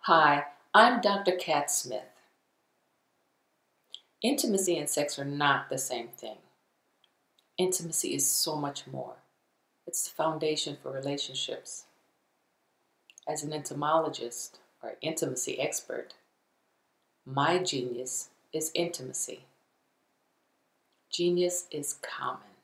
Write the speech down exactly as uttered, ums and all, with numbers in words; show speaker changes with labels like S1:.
S1: Hi, I'm Doctor Kat Smith. Intimacy and sex are not the same thing. Intimacy is so much more. It's the foundation for relationships. As an entomologist or intimacy expert, my genius is intimacy. Genius is common.